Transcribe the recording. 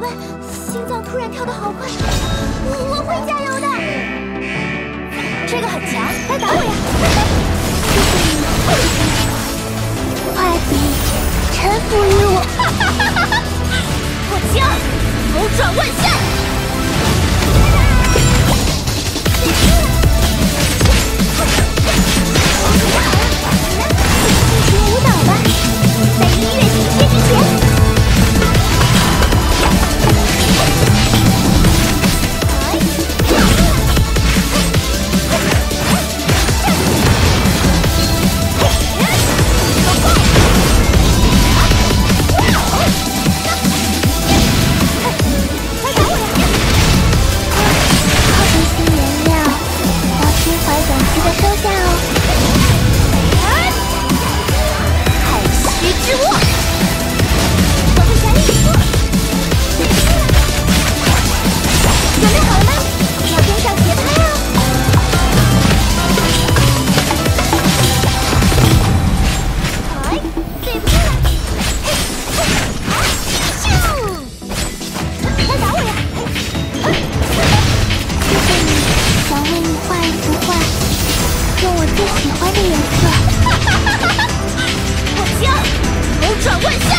会心脏突然跳得好快，我会加油的。这个很强，来打我呀！快点臣服于我！我将扭转万象。 舞蹈吧，在音乐停歇之前。靠这些颜料，要心怀感激的收下哦。 之握，我会全力以赴。准备好了吗？要跟上节拍哦！哎，对不对？咻！来打我呀！谢谢你，想为你画一幅画，用我最喜欢的颜色。我将扭转万象。